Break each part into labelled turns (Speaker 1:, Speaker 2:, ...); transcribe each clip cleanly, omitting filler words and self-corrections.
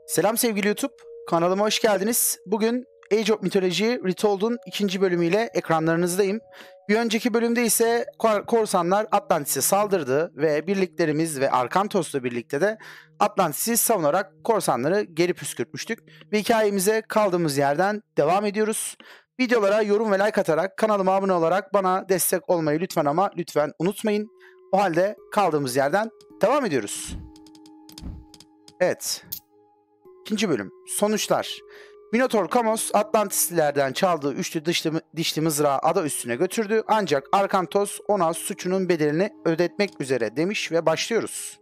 Speaker 1: Selam sevgili YouTube, kanalıma hoş geldiniz. Bugün Age of Mythology Retooled'un ikinci bölümüyle ekranlarınızdayım. Bir önceki bölümde ise korsanlar Atlantis'e saldırdı ve birliklerimiz ve Arkantos'la birlikte de Atlantis'i savunarak korsanları geri püskürtmüştük. Ve hikayemize kaldığımız yerden devam ediyoruz. Videolara yorum ve like atarak kanalıma abone olarak bana destek olmayı lütfen unutmayın. O halde kaldığımız yerden devam ediyoruz. Evet. İkinci bölüm. Sonuçlar. Minotaur Kamos Atlantislilerden çaldığı üçlü dişli mızrağı ada üstüne götürdü. Ancak Arkantos ona suçunun bedelini ödetmek üzere demiş ve başlıyoruz.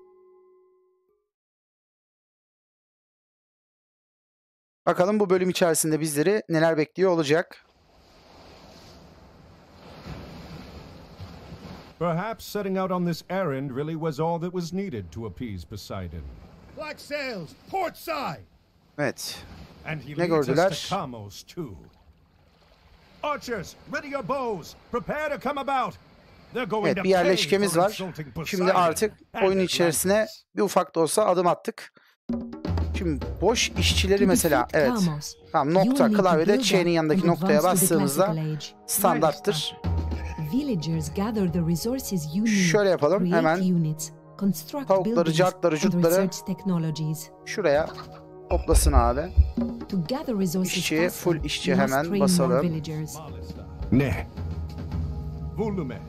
Speaker 1: Bakalım bu bölüm içerisinde bizleri neler bekliyor olacak.
Speaker 2: Perhaps setting out on this errand really was all that was needed to appease Poseidon.
Speaker 3: Black sails, port side.
Speaker 1: Evet.
Speaker 2: And he
Speaker 1: Ne
Speaker 2: leads us
Speaker 1: gördüler?
Speaker 2: to Kamos too. Archers, ready your bows. Prepare to come about. They're going
Speaker 1: Evet,
Speaker 2: to
Speaker 1: bir yerleşkemiz
Speaker 2: pay for
Speaker 1: var.
Speaker 2: insulting Poseidon
Speaker 1: Şimdi artık
Speaker 2: and
Speaker 1: oyun içerisine
Speaker 2: Atlantis.
Speaker 1: bir ufak da olsa adım attık. Şimdi boş işçileri mesela, evet. Tamam, nokta klavyede Ç'nin yanındaki noktaya bastığımızda standarttır. Şöyle yapalım hemen. Tavukları, cartları, curtları şuraya toplasın abi. İşçi, full işçi hemen basalım.
Speaker 2: Ne? Volume.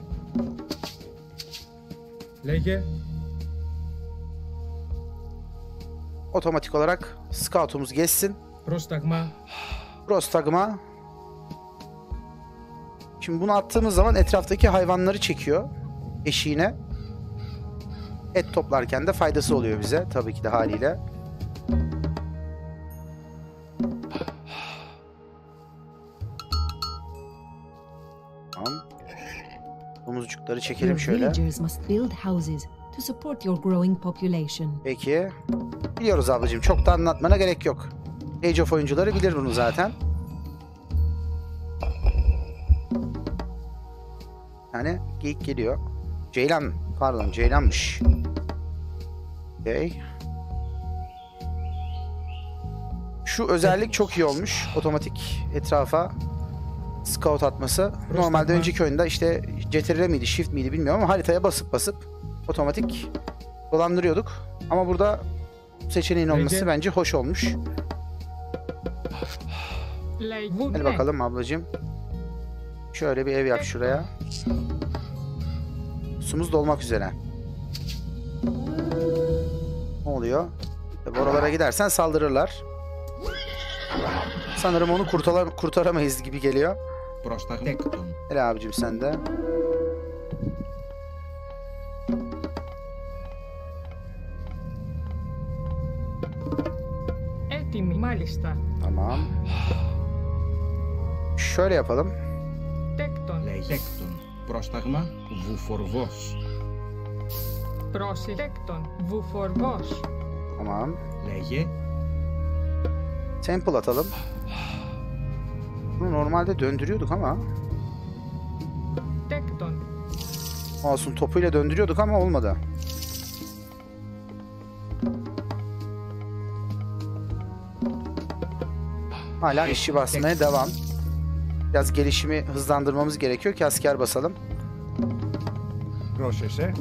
Speaker 4: Λέγε.
Speaker 1: Otomatik olarak scoutumuz geçsin.
Speaker 4: Πρόσταγμα.
Speaker 1: Prostagma. Şimdi bunu attığımız zaman etraftaki hayvanları çekiyor eşiğine. Et toplarken de faydası oluyor bize. Tabii ki de haliyle. Tamam. Domuzcukları çekelim şöyle. Peki. Biliyoruz ablacığım. Çok da anlatmana gerek yok. Age of oyuncuları bilir bunu zaten. Yani geyik geliyor. Ceylan. Pardon, ceylanmış. Okay. Şu özellik çok iyi olmuş. Otomatik etrafa scout atması. Normalde önceki oyunda işte CTRL miydi, Shift miydi bilmiyorum ama haritaya basıp otomatik dolandırıyorduk. Ama burada seçeneğin olması bence hoş olmuş. Hadi bakalım ablacığım. Şöyle bir ev yap şuraya. Sumuz dolmak üzere. Ne oluyor? Oralara gidersen saldırırlar. Sanırım onu kurtaramayız gibi geliyor. Hele abicim sen de.
Speaker 5: Έτοιμη, μάλιστα.
Speaker 1: Tamam. Şöyle yapalım.
Speaker 5: Τέκτον.
Speaker 4: Τέκτον. Πρόσταγμα. Βουφορβός.
Speaker 5: Πρόση. Τέκτον. Βουφορβός.
Speaker 1: Tamam.
Speaker 4: Λέγε.
Speaker 1: Temple atalım. Bunu normalde döndürüyorduk ama.
Speaker 5: Τέκτον.
Speaker 1: Olsun, topuyla döndürüyorduk ama olmadı. Hala işçi basmaya devam. Biraz gelişimi hızlandırmamız gerekiyor ki asker basalım.
Speaker 2: Πρόσεχε.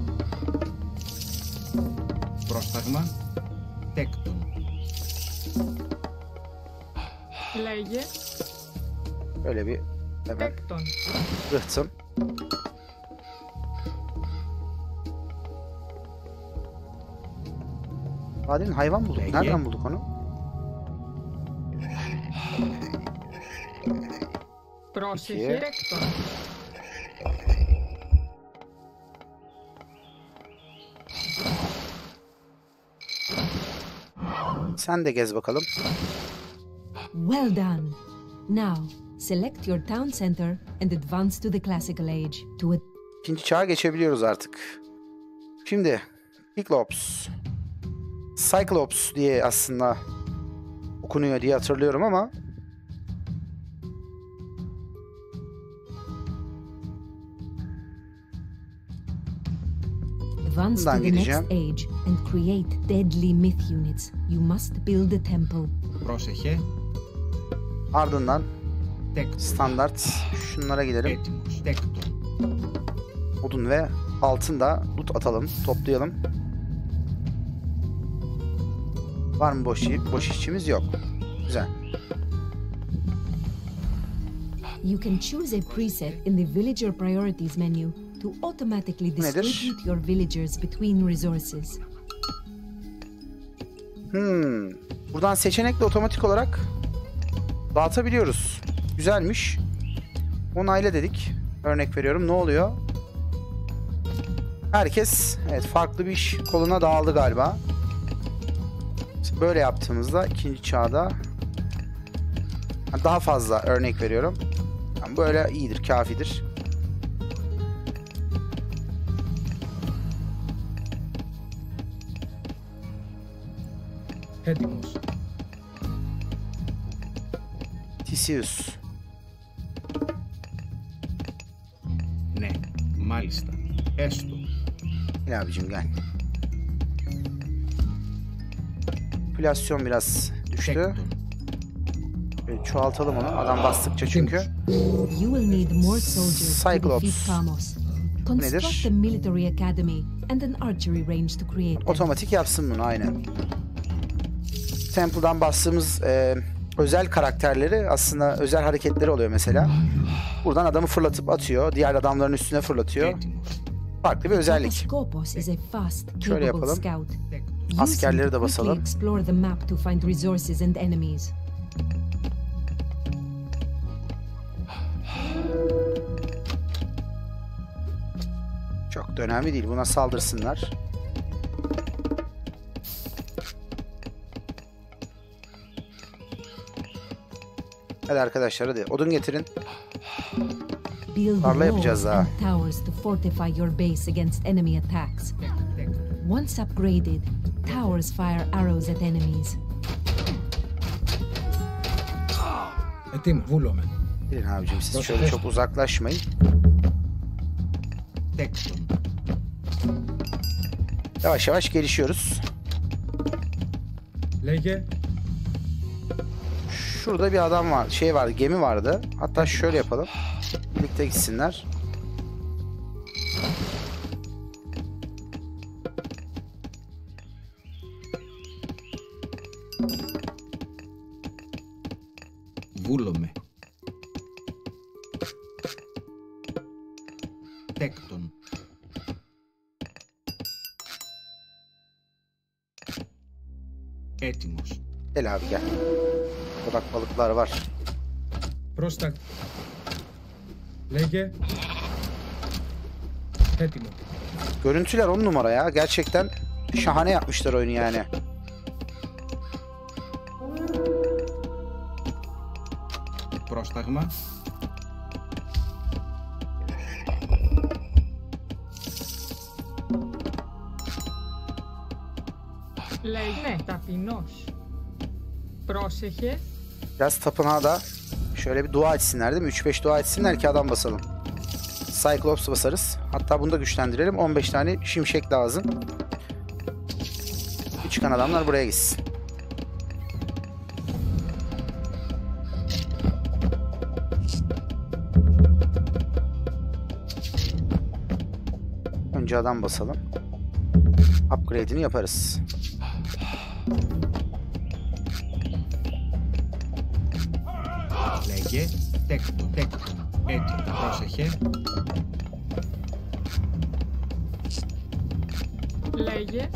Speaker 4: Πρόσταγμα. Τέκτον.
Speaker 5: Λέγε.
Speaker 1: Böyle bir hemen
Speaker 5: Τέκτον.
Speaker 1: rıhtım. Maden hayvan bulduk. Nereden bulduk onu?
Speaker 5: Πρόσεχε. Τέκτον.
Speaker 1: Sen de gez bakalım.
Speaker 6: Well done. Now, select your town center and advance to the classical age.
Speaker 1: İkinci çağa geçebiliyoruz artık. Şimdi Cyclops. Cyclops diye aslında okunuyor diye hatırlıyorum ama
Speaker 6: advance to
Speaker 1: Buradan
Speaker 6: the next
Speaker 1: gideceğim.
Speaker 6: age and create deadly myth units. You must build a temple.
Speaker 4: Πρόσεχε.
Speaker 1: Ardından
Speaker 4: Τέκτον.
Speaker 1: standart şunlara gidelim.
Speaker 4: Έτοιμος. Τέκτον.
Speaker 1: Odun ve altın da loot atalım, toplayalım. Var mı boş işçimiz? Yok. Güzel.
Speaker 6: You can choose a preset in the villager priorities menu to automatically
Speaker 1: Nedir?
Speaker 6: distribute your villagers between resources.
Speaker 1: Buradan seçenekle otomatik olarak dağıtabiliyoruz. Güzelmiş. Onayla dedik. Örnek veriyorum. Ne oluyor? Herkes farklı bir iş koluna dağıldı galiba. İşte böyle yaptığımızda ikinci çağda daha fazla örnek veriyorum. Yani böyle iyidir, kafidir.
Speaker 4: Έτοιμος.
Speaker 1: Tisius.
Speaker 4: Ναι. Μάλιστα. Έστω.
Speaker 1: Gel abicim gel. Popülasyon biraz düştü.
Speaker 4: Τέκτον.
Speaker 1: Böyle çoğaltalım onu. Adam bastıkça çünkü.
Speaker 6: You will need more soldiers to
Speaker 1: Cyclops.
Speaker 6: defeat Kamos. Construct a military academy and an archery range to create them.
Speaker 1: Otomatik yapsın bunu aynen. Temple'dan bastığımız özel karakterleri aslında özel hareketleri oluyor mesela. Buradan adamı fırlatıp atıyor. Diğer adamların üstüne fırlatıyor.
Speaker 4: Έτοιμος.
Speaker 1: Farklı bir özellik.
Speaker 6: Skopos is a fast,
Speaker 1: Şöyle
Speaker 6: capable
Speaker 1: yapalım.
Speaker 6: scout.
Speaker 4: Τέκτον.
Speaker 6: Use him
Speaker 1: Askerleri
Speaker 6: to
Speaker 1: de
Speaker 6: quickly
Speaker 1: basalım.
Speaker 6: explore the map to find resources and enemies.
Speaker 1: Çok da önemli değil. Buna saldırsınlar. Hadi arkadaşlar hadi. Odun getirin.
Speaker 6: Build
Speaker 1: Tarla
Speaker 6: walls
Speaker 1: yapacağız daha.
Speaker 6: and towers to fortify your base against enemy attacks.
Speaker 4: Τέκτον.
Speaker 6: Once upgraded, towers fire arrows at enemies.
Speaker 4: Έτοιμο. Βούλομαι.
Speaker 1: Gelin abicim siz şöyle çok uzaklaşmayın.
Speaker 4: Τέκτον.
Speaker 1: Yavaş yavaş gelişiyoruz.
Speaker 4: Λέγε.
Speaker 1: Şurada bir adam var. Şey vardı, gemi vardı. Hatta şöyle yapalım. Birlikte gitsinler.
Speaker 4: Βούλομαι. Τέκτον. Έτοιμος.
Speaker 1: Gel abi gel. Bak balıklar var.
Speaker 4: Πρόστα. Λέγε. Έτοιμο.
Speaker 1: Görüntüler 10 numara ya. Gerçekten şahane yapmışlar oyunu yani.
Speaker 4: Πρόσταγμα.
Speaker 5: Λέει ναι, ταπεινός. Πρόσεχε.
Speaker 1: Biraz tapınağa da şöyle bir dua etsinler değil mi? 3-5 dua etsinler ki adam basalım. Cyclops basarız. Hatta bunu da güçlendirelim. 15 tane şimşek lazım. Çıkan adamlar buraya gitsin. Önce adam basalım. Upgrade'ini yaparız.
Speaker 4: Λέγε. Τέκτον. Τέκτον. Έτοιμο. Πρόσεχε.
Speaker 5: Λέγε.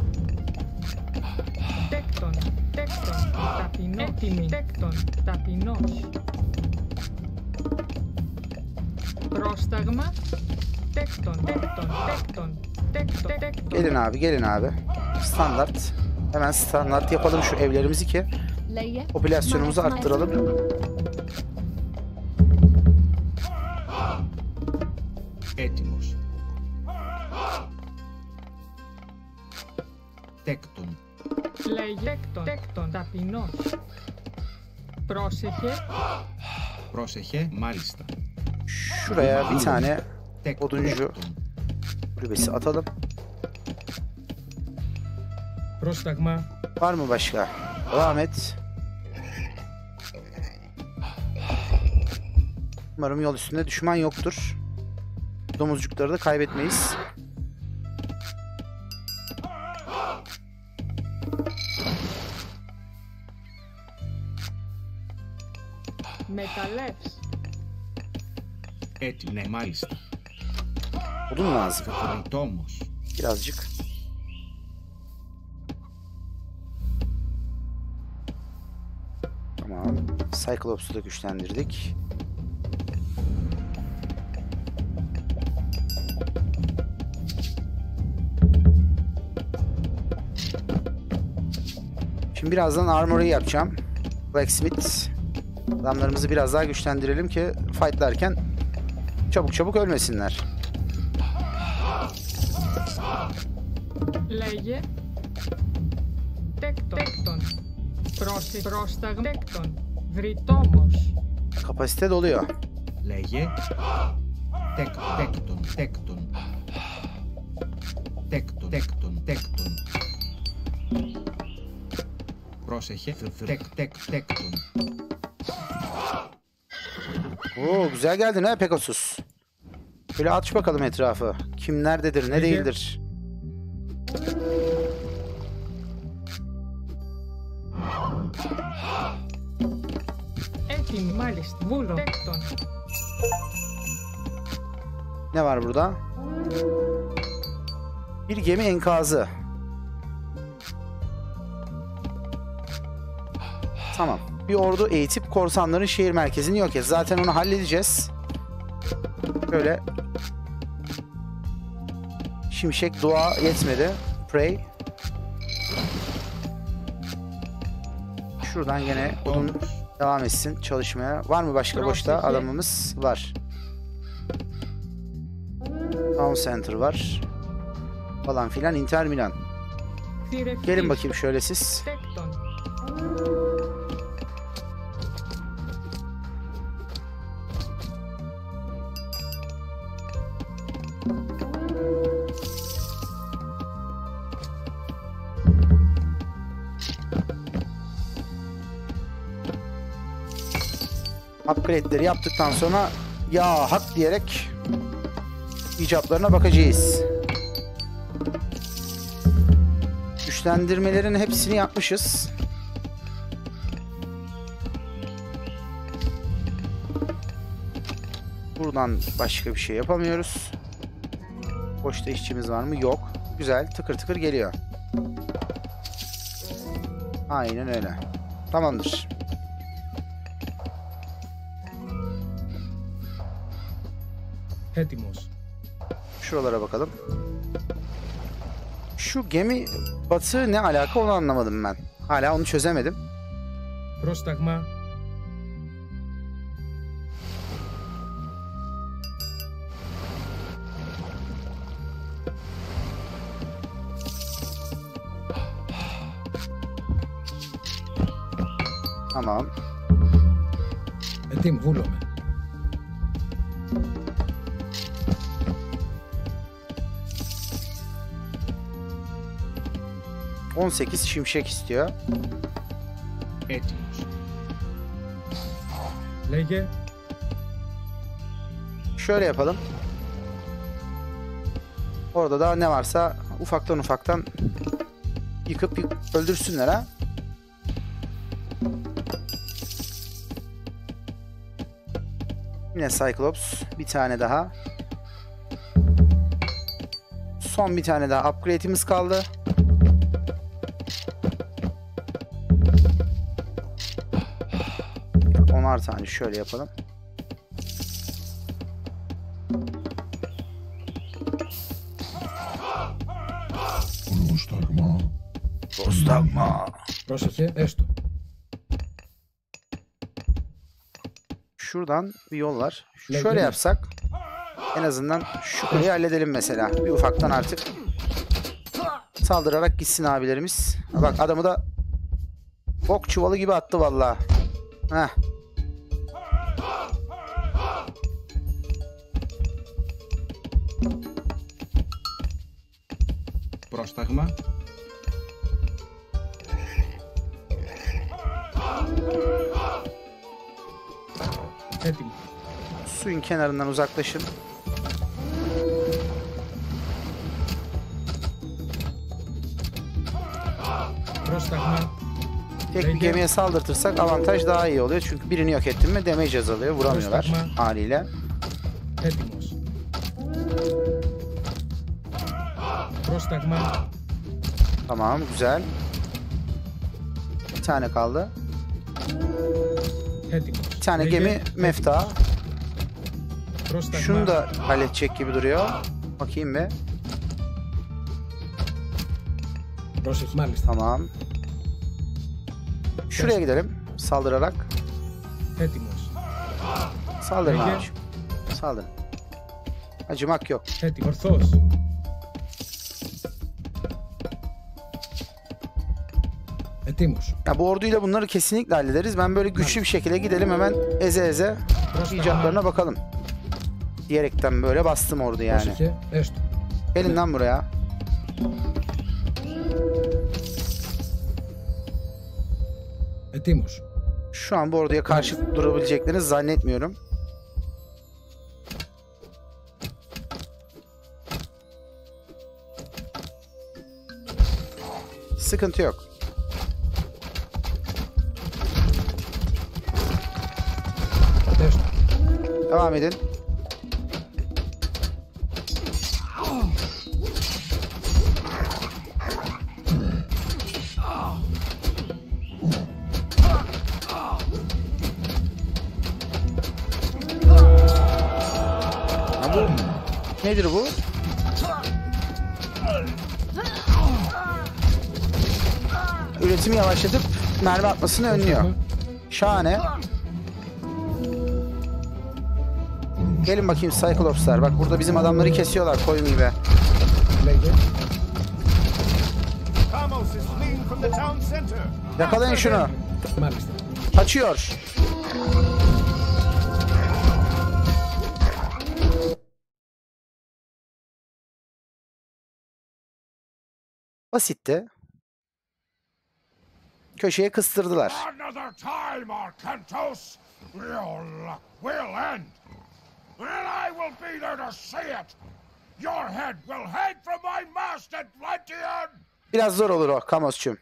Speaker 5: Τέκτον. Τέκτον. Ταπεινός. Έτοιμη. Τέκτον. Ταπεινός. Πρόσταγμα. Τέκτον. Τέκτον. Τέκτον. Τέκτον. Τέκτον.
Speaker 1: Gelin abi, gelin abi. Standart. Hemen standart yapalım şu evlerimizi ki popülasyonumuzu arttıralım.
Speaker 4: Έτοιμος. Τέκτον.
Speaker 5: Λέγε. Τέκτον. Τέκτον. Ταπεινός. Πρόσεχε.
Speaker 4: Πρόσεχε. Μάλιστα.
Speaker 1: Şuraya bir tane
Speaker 4: Τέκτον.
Speaker 1: oduncu
Speaker 4: Τέκτον.
Speaker 1: kulübesi atalım.
Speaker 5: Πρόσταγμα.
Speaker 1: Var mı başka? Devam et. Umarım yol üstünde düşman yoktur. Domuzcukları da kaybetmeyiz.
Speaker 5: Μεταλλεύς.
Speaker 4: Έτοιμο, ναι, μάλιστα.
Speaker 1: Odun lazım.
Speaker 4: Θετό όμως.
Speaker 1: Birazcık. Tamam. Cyclops'u da güçlendirdik. Şimdi birazdan armor'ı yapacağım. Blacksmith. Adamlarımızı biraz daha güçlendirelim ki fightlarken çabuk çabuk ölmesinler.
Speaker 5: Λέγε. Τέκτον. Πρόσταγμα. Τέκτον. Βρυτόμος.
Speaker 1: Kapasite doluyor.
Speaker 4: Λέγε. Τέκτον. Πρόσεχε. Τέκτον.
Speaker 1: Oo, güzel geldin ha Pegasus. Şöyle aç bakalım etrafı. Kim nerededir, ne değildir.
Speaker 5: Έτοιμη, μάλιστα. Βούλο. Τέκτον.
Speaker 1: Ne var burada? Bir gemi enkazı. Tamam. Bir ordu eğitip korsanların şehir merkezini yok et. Zaten onu halledeceğiz. Böyle. Şimşek dua yetmedi. Pray. Şuradan gene odun devam etsin çalışmaya. Var mı başka boşta adamımız? Var. Town Center var. Falan filan. Inter Milan.
Speaker 5: Θηρευτής.
Speaker 1: Gelin bakayım şöyle siz.
Speaker 5: Τέκτον.
Speaker 1: Upgrade'leri yaptıktan sonra ya hak diyerek icaplarına bakacağız. Güçlendirmelerin hepsini yapmışız. Buradan başka bir şey yapamıyoruz. Boşta işçimiz var mı? Yok. Güzel. Tıkır tıkır geliyor. Aynen öyle. Tamamdır.
Speaker 5: Έτοιμος.
Speaker 1: Şuralara bakalım. Şu gemi batığı ne alaka onu anlamadım ben. Hala onu çözemedim.
Speaker 5: Πρόσταγμα.
Speaker 1: Tamam.
Speaker 5: Έτοιμο, βούλομαι.
Speaker 1: 18 şimşek istiyor.
Speaker 4: Έτοιμος.
Speaker 5: Λέγε.
Speaker 1: Şöyle yapalım. Orada da ne varsa ufaktan yıkıp öldürsünler ha. Yine Cyclops. Bir tane daha. Son bir tane daha upgrade'imiz kaldı. Onar tane şöyle yapalım. Prostagma.
Speaker 5: Πρόσεχε, έστω.
Speaker 1: Şuradan bir yol var. Şöyle yapsak en azından şu kuleyi halledelim mesela. Bir ufaktan artık saldırarak gitsin abilerimiz. Ha bak adamı da bok çuvalı gibi attı vallahi. Heh.
Speaker 4: Πρόσταγμα. Έτοιμο.
Speaker 1: Suyun kenarından uzaklaşın.
Speaker 4: Πρόσταγμα.
Speaker 1: Tek bir gemiye saldırtırsak avantaj daha iyi oluyor. Çünkü birini yok ettin mi damage azalıyor. Vuramıyorlar haliyle.
Speaker 4: Έτοιμος. Πρόσταγμα.
Speaker 1: Tamam, güzel. Bir tane kaldı.
Speaker 4: Έτοιμος.
Speaker 1: Bir tane
Speaker 4: Λέγε.
Speaker 1: gemi mefta.
Speaker 4: Πρόσταγμα.
Speaker 1: Şunu da halledecek gibi duruyor. Bakayım bir.
Speaker 4: Πρόσεχε. Μάλιστα.
Speaker 1: Tamam. Şuraya gidelim. Saldırarak.
Speaker 4: Έτοιμος.
Speaker 1: Saldırın
Speaker 4: Peki.
Speaker 1: abiciğim. Saldırın. Acımak yok.
Speaker 4: Έτοιμος. Ορθός. Έτοιμος.
Speaker 1: Ya bu orduyla bunları kesinlikle hallederiz. Ben böyle güçlü bir şekilde gidelim hemen eze eze icatlarına bakalım. Diyerekten böyle bastım ordu yani.
Speaker 4: Πρόσεχε. Έστω.
Speaker 1: Gelin lan buraya.
Speaker 4: Έτοιμος.
Speaker 1: Şu an bu orduya karşı durabileceklerini zannetmiyorum. Sıkıntı yok.
Speaker 4: Έστω.
Speaker 1: Devam edin. Ha bu nedir bu? Üretimi yavaşlatıp mermi atmasını önlüyor. Şahane. Gelin bakayım Cyclops'lar. Bak burada bizim adamları kesiyorlar koyun gibi.
Speaker 4: Λέγε.
Speaker 2: Kamos is fleeing from the town center.
Speaker 1: Yakalayın şunu.
Speaker 4: Μάλιστα.
Speaker 1: Kaçıyor. Basitti. Köşeye kıstırdılar.
Speaker 2: Another time, Arkantos. Your luck will end. And I will be there to see it. Your head will hang from my mast, Atlantean!
Speaker 1: Biraz zor olur o Kamos'cum.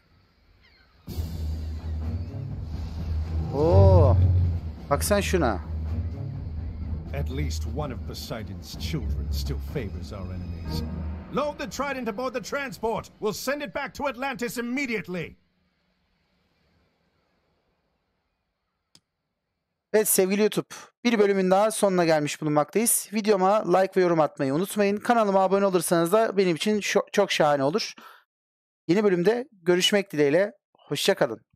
Speaker 1: Oo. Bak sen şuna.
Speaker 2: At least one of Poseidon's children still favors our enemies. Load the trident aboard the transport. We'll send it back to Atlantis immediately.
Speaker 1: Evet sevgili YouTube, bir bölümün daha sonuna gelmiş bulunmaktayız. Videoma like ve yorum atmayı unutmayın. Kanalıma abone olursanız da benim için çok şahane olur. Yeni bölümde görüşmek dileğiyle. Hoşça kalın.